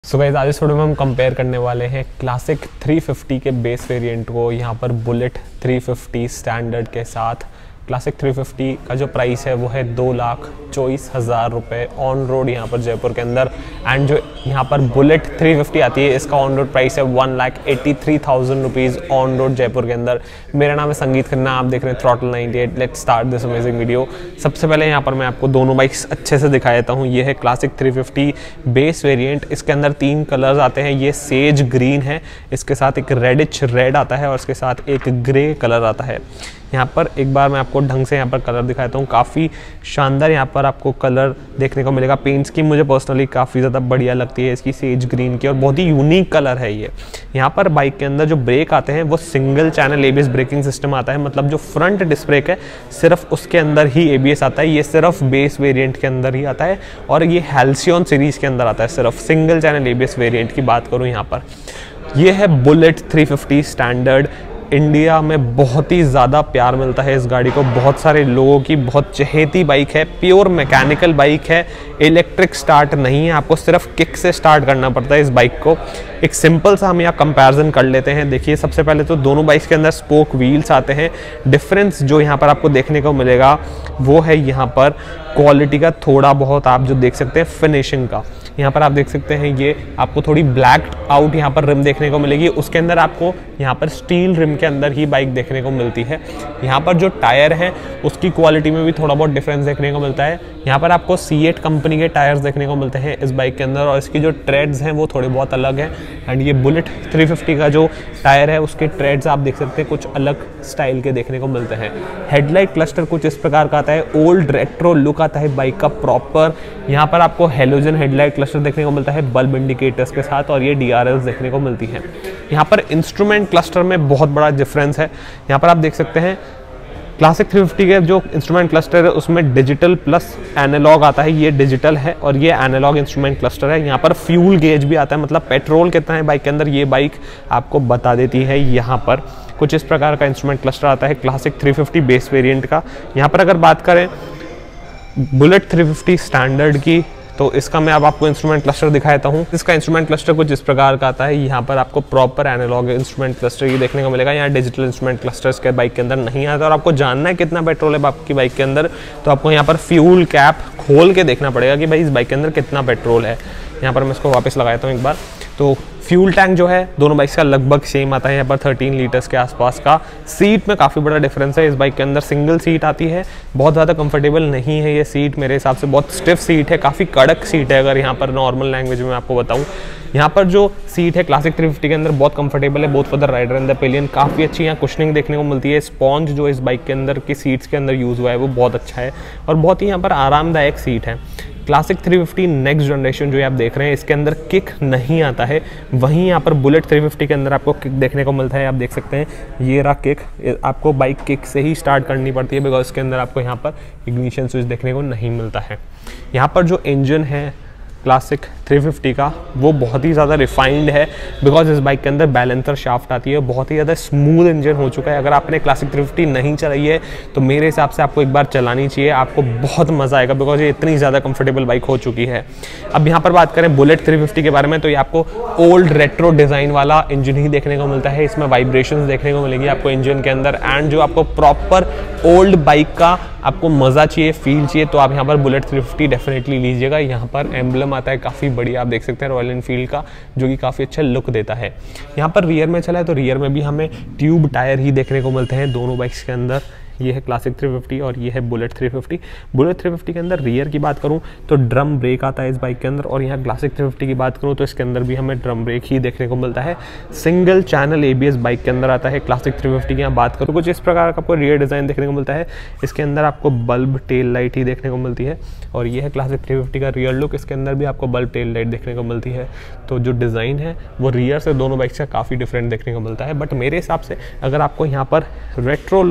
So guys आज इस video में हम कंपेयर करने वाले हैं क्लासिक 350 के बेस वेरिएंट को यहाँ पर बुलेट 350 स्टैंडर्ड के साथ। क्लासिक 350 का जो प्राइस है वो है 2,24,000 रुपये ऑन रोड यहाँ पर जयपुर के अंदर। एंड जो यहाँ पर बुलेट 350 आती है इसका ऑन रोड प्राइस है 1,83,000 रुपीज़ ऑन रोड जयपुर के अंदर। मेरा नाम है संगीत खन्ना, आप देख रहे हैं throttle 98। Let's start this amazing video. सबसे पहले यहाँ पर मैं आपको दोनों बाइक्स अच्छे से दिखा देता हूँ। ये है क्लासिक 350 बेस वेरिएंट। इसके अंदर 3 कलर्स आते हैं। ये सेज ग्रीन है, इसके साथ एक रेडिश रेड आता है और इसके साथ एक ग्रे कलर आता है। यहाँ पर एक बार मैं आपको ढंग से यहाँ पर कलर दिखाता हूँ। काफ़ी शानदार यहाँ पर आपको कलर देखने को मिलेगा। पेंट स्कीम मुझे पर्सनली काफ़ी ज़्यादा बढ़िया लगती है इसकी सेज ग्रीन की, और बहुत ही यूनिक कलर है ये। यहाँ पर बाइक के अंदर जो ब्रेक आते हैं वो single channel ABS braking system आता है। मतलब जो फ्रंट डिस्क ब्रेक है सिर्फ उसके अंदर ही एबीएस आता है। ये सिर्फ बेस वेरिएंट के अंदर ही आता है और ये हेल्सियन सीरीज़ के अंदर आता है। सिर्फ सिंगल चैनल एबीएस वेरिएंट की बात करूँ यहाँ पर, ये है बुलेट 350 स्टैंडर्ड। इंडिया में बहुत ही ज़्यादा प्यार मिलता है इस गाड़ी को, बहुत सारे लोगों की बहुत चहेती बाइक है। प्योर मैकेनिकल बाइक है, इलेक्ट्रिक स्टार्ट नहीं है, आपको सिर्फ किक से स्टार्ट करना पड़ता है इस बाइक को। एक सिंपल सा हम यहाँ कंपैरिजन कर लेते हैं। देखिए सबसे पहले तो दोनों बाइक्स के अंदर स्पोक व्हील्स आते हैं। डिफरेंस जो यहाँ पर आपको देखने को मिलेगा वो है यहाँ पर क्वालिटी का, थोड़ा बहुत आप जो देख सकते हैं फिनिशिंग का। यहाँ पर आप देख सकते हैं ये आपको थोड़ी ब्लैक आउट यहाँ पर रिम देखने को मिलेगी। उसके अंदर आपको यहाँ पर स्टील रिम के अंदर ही बाइक देखने को मिलती है। यहाँ पर जो टायर है उसकी क्वालिटी में भी थोड़ा बहुत डिफरेंस देखने को मिलता है। यहाँ पर आपको C8 कंपनी के टायर्स देखने को मिलते हैं इस बाइक के अंदर, और इसकी जो ट्रेड्स हैं वो थोड़े बहुत अलग हैं। एंड ये बुलेट 350 का जो टायर है उसके ट्रेड्स आप देख सकते हैं कुछ अलग स्टाइल के देखने को मिलते हैं। हेडलाइट क्लस्टर कुछ इस प्रकार का आता है, ओल्ड रेट्रो लुक आता है बाइक का प्रॉपर। यहाँ पर आपको हेलोजन हेडलाइट क्लस्टर देखने को मिलता है बल्ब इंडिकेटर्स के साथ, और ये DRLs देखने को मिलती है। यहाँ पर इंस्ट्रूमेंट क्लस्टर में बहुत बड़ा डिफरेंस है। यहाँ पर आप देख सकते हैं क्लासिक 350 के जो इंस्ट्रूमेंट क्लस्टर है उसमें डिजिटल प्लस एनालॉग आता है। ये डिजिटल है और ये एनालॉग इंस्ट्रूमेंट क्लस्टर है। यहाँ पर फ्यूल गेज भी आता है, मतलब पेट्रोल कितना है बाइक के अंदर ये बाइक आपको बता देती है। यहाँ पर कुछ इस प्रकार का इंस्ट्रूमेंट क्लस्टर आता है क्लासिक 350 बेस वेरिएंट का। यहाँ पर अगर बात करें बुलेट 350 स्टैंडर्ड की, तो इसका मैं अब आपको इंस्ट्रूमेंट क्लस्टर दिखा देता हूँ। इसका इंस्ट्रूमेंट क्लस्टर कुछ इस प्रकार का आता है। यहाँ पर आपको प्रॉपर एनालॉग इंस्ट्रूमेंट क्लस्टर ये देखने को मिलेगा। यहाँ डिजिटल इंस्ट्रूमेंट क्लस्टर्स के बाइक के अंदर नहीं आता। और आपको जानना है कितना पेट्रोल है आपकी बाइक के अंदर, तो आपको यहाँ पर फ्यूल कैप खोल के देखना पड़ेगा कि भाई इस बाइक के अंदर कितना पेट्रोल है। यहाँ पर मैं इसको वापस लगा देता हूँ एक बार। तो फ्यूल टैंक जो है दोनों बाइक्स का लगभग सेम आता है, यहाँ पर 13 लीटर्स के आसपास का। सीट में काफ़ी बड़ा डिफरेंस है। इस बाइक के अंदर सिंगल सीट आती है, बहुत ज़्यादा कंफर्टेबल नहीं है ये सीट मेरे हिसाब से। बहुत स्टिफ सीट है, काफ़ी कड़क सीट है अगर यहाँ पर नॉर्मल लैंग्वेज में आपको बताऊँ। यहाँ पर जो सीट है क्लासिक 350 के अंदर बहुत कंफर्टेबल है, both for the rider and the pillion. काफ़ी अच्छी यहाँ कुशनिंग देखने को मिलती है। स्पॉन्ज जो इस बाइक के अंदर की सीट्स के अंदर यूज़ हुआ है वो बहुत अच्छा है और बहुत ही यहाँ पर आरामदायक सीट है। क्लासिक 350 नेक्स्ट जनरेशन जो आप देख रहे हैं इसके अंदर किक नहीं आता है, वहीं यहाँ पर बुलेट 350 के अंदर आपको किक देखने को मिलता है। आप देख सकते हैं ये रहा किक, आपको बाइक किक से ही स्टार्ट करनी पड़ती है बिकॉज इसके अंदर आपको यहाँ पर इग्निशन स्विच देखने को नहीं मिलता है। यहाँ पर जो इंजन है क्लासिक 350 का वो बहुत ही ज़्यादा रिफाइंड है बिकॉज इस बाइक के अंदर बैलेंसर शाफ्ट आती है। बहुत ही ज़्यादा स्मूथ इंजन हो चुका है। अगर आपने क्लासिक 350 नहीं चलाई है तो मेरे हिसाब से आपको एक बार चलानी चाहिए, आपको बहुत मज़ा आएगा बिकॉज ये इतनी ज़्यादा कंफर्टेबल बाइक हो चुकी है। अब यहाँ पर बात करें बुलेट 350 के बारे में, तो ये आपको ओल्ड रेट्रो डिज़ाइन वाला इंजन ही देखने को मिलता है। इसमें वाइब्रेशंस देखने को मिलेगी आपको इंजन के अंदर। एंड जो आपको प्रॉपर ओल्ड बाइक का आपको मज़ा चाहिए, फील चाहिए, तो आप यहाँ पर बुलेट 350 डेफिनेटली लीजिएगा। यहाँ पर एम्बलम आता है काफ़ी बढ़िया, आप देख सकते हैं रॉयल एनफील्ड का, जो कि काफ़ी अच्छा लुक देता है। यहाँ पर रियर में चला है तो रियर में भी हमें ट्यूब टायर ही देखने को मिलते हैं दोनों बाइक्स के अंदर। ये है क्लासिक 350 और ये है बुलेट 350। बुलेट 350 के अंदर रियर की बात करूं तो ड्रम ब्रेक आता है इस बाइक के अंदर, और यहाँ क्लासिक 350 की बात करूं तो इसके अंदर भी हमें ड्रम ब्रेक ही देखने को मिलता है। सिंगल चैनल ABS बाइक के अंदर आता है क्लासिक 350 की। यहाँ बात करूँ कुछ इस प्रकार का आपको रियर डिज़ाइन देखने को मिलता है। इसके अंदर आपको बल्ब टेल लाइट ही देखने को मिलती है, और ये है क्लासिक 350 का रियर लुक। इसके अंदर भी आपको बल्ब टेल लाइट देखने को मिलती है। तो जो डिज़ाइन है वो रियर से दोनों बाइक से काफ़ी डिफरेंट देखने को मिलता है। बट मेरे हिसाब से अगर आपको यहाँ पर रेट्रो लुक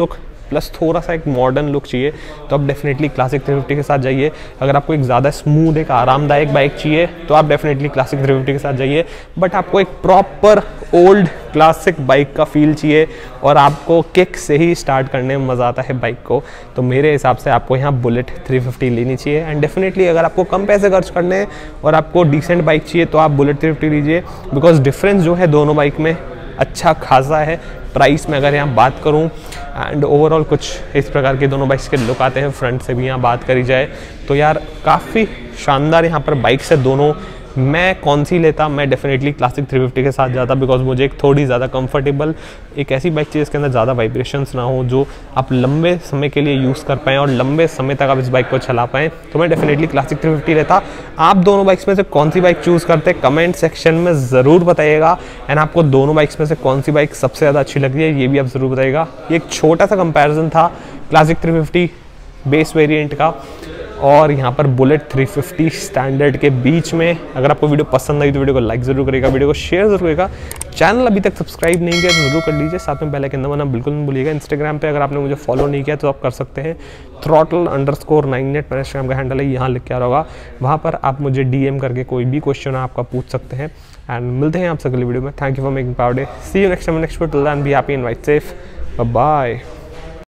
प्लस थोड़ा सा एक मॉडर्न लुक चाहिए तो आप डेफिनेटली क्लासिक 350 के साथ जाइए। अगर आपको एक ज़्यादा स्मूथ एक आरामदायक बाइक चाहिए तो आप डेफिनेटली क्लासिक 350 के साथ जाइए। बट आपको एक प्रॉपर ओल्ड क्लासिक बाइक का फील चाहिए और आपको किक से ही स्टार्ट करने में मज़ा आता है बाइक को, तो मेरे हिसाब से आपको यहाँ बुलेट 350 लेनी चाहिए। एंड डेफिनेटली अगर आपको कम पैसे खर्च करने हैं और आपको डिसेंट बाइक चाहिए तो आप बुलेट 350 लीजिए, बिकॉज डिफरेंस जो है दोनों बाइक में अच्छा खासा है प्राइस में अगर यहाँ बात करूँ। एंड ओवरऑल कुछ इस प्रकार के दोनों बाइक्स के लुक आते हैं। फ्रंट से भी यहाँ बात करी जाए तो यार काफ़ी शानदार यहाँ पर बाइक्स है दोनों। मैं कौन सी लेता, मैं डेफिनेटली क्लासिक 350 के साथ जाता, बिकॉज मुझे एक थोड़ी ज़्यादा कंफर्टेबल एक ऐसी बाइक चाहिए जिसके अंदर ज़्यादा वाइब्रेशंस ना हो, जो आप लंबे समय के लिए यूज़ कर पाएँ और लंबे समय तक आप इस बाइक को चला पाएँ। तो मैं डेफिनेटली क्लासिक 350 लेता। आप दोनों बाइक्स में से कौन सी बाइक चूज़ करते कमेंट सेक्शन में ज़रूर बताइएगा। एंड आपको दोनों बाइक्स में से कौन सी बाइक सबसे ज़्यादा अच्छी लग रही है ये भी आप ज़रूर बताइएगा। ये एक छोटा सा कंपेरिजन था क्लासिक 350 बेस वेरिएंट का और यहाँ पर बुलेट 350 स्टैंडर्ड के बीच में। अगर आपको वीडियो पसंद आई तो वीडियो को लाइक ज़रूर करेगा, वीडियो को शेयर ज़रूर करेगा। चैनल अभी तक सब्सक्राइब नहीं किया तो ज़रूर कर लीजिए, साथ में बेल आइकन दबाना बिल्कुल नहीं भूलिएगा। इंस्टाग्राम पे अगर आपने मुझे फॉलो नहीं किया तो आप कर सकते हैं, throttle_98 मेरा इंस्टाग्राम का हैंडल है, यहाँ लिख के आ रहा होगा। वहाँ पर आप मुझे DM करके कोई भी क्वेश्चन आपका पूछ सकते हैं। एंड मिलते हैं आपसे अगली वीडियो में। Thank you for making power day. See you next time next video. Till then be happy and ride safe. Bye bye.